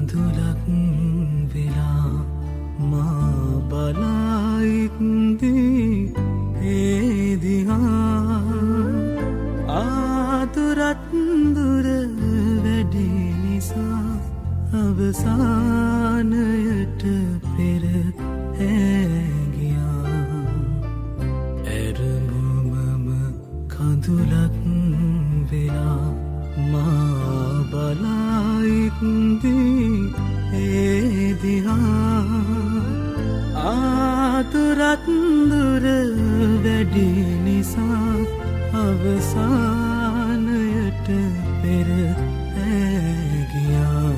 කඳුලක් වෙලා මා බලා ඉද්දී ඒ දිහා ආතුරත් දුර වැඩි නිසා අවසානයට පෙර ගියා. ඇරඹුමම කඳුලක් වෙලා මා බලා ඉද්දී ඒ දිහා ආතුරත් දුර වැඩි නිසා අවසානයට පෙර ගියා.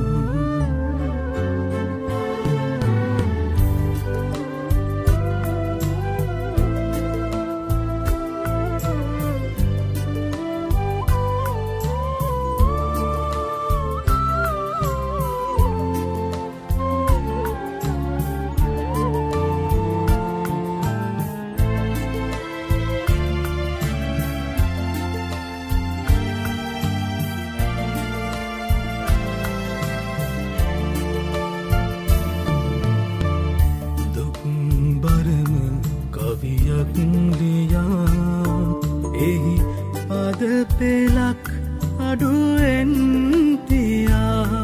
කවියක් ලියා එහි පද පෙළක් අඩුවෙන් තියා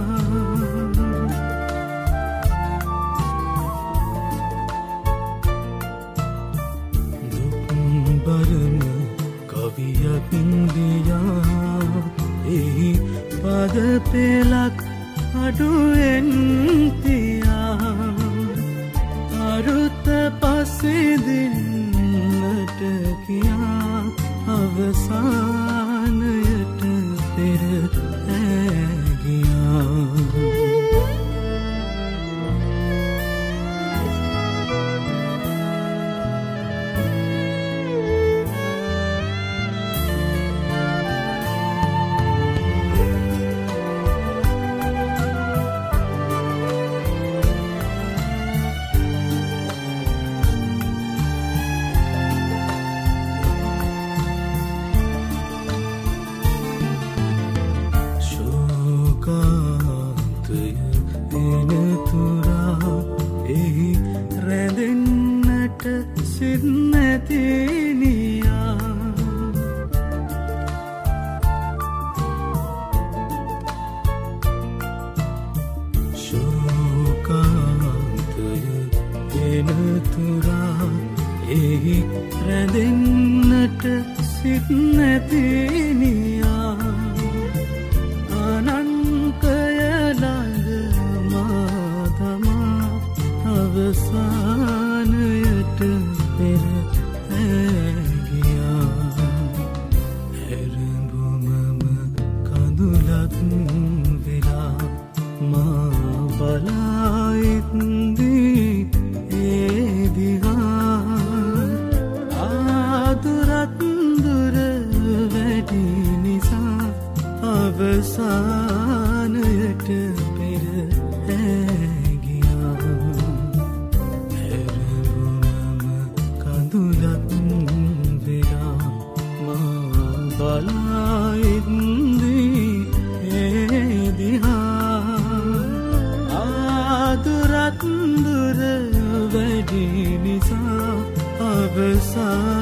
දුක්බරම කවියක් ලියා එහි පද පෙළක් අඩුවෙන් තියා අරුත පසෙදින්නට කියා අවසානයට පෙර ගියා. එහි රැඳෙන්නට සිත් නැති නියා ශෝකාන්තය එන තුරා එහි රැඳෙන්නට සිත් නැති නියා අනන්තය ළඟ මාතමා අවසානයට පෙර ගියා. ඇරඹුමම කඳුලක් වෙලා මා බලා ඉද්දී ඒ දිහා ආතුරත් දුර වැඩි නිසා අවසානයට පෙර ගියා. ඇරඹුමම කඳුලක් වෙලා මා බලා ඉද්දී ඒ දිහා ආතුරත් දුර වැඩි නිසා අවසානයට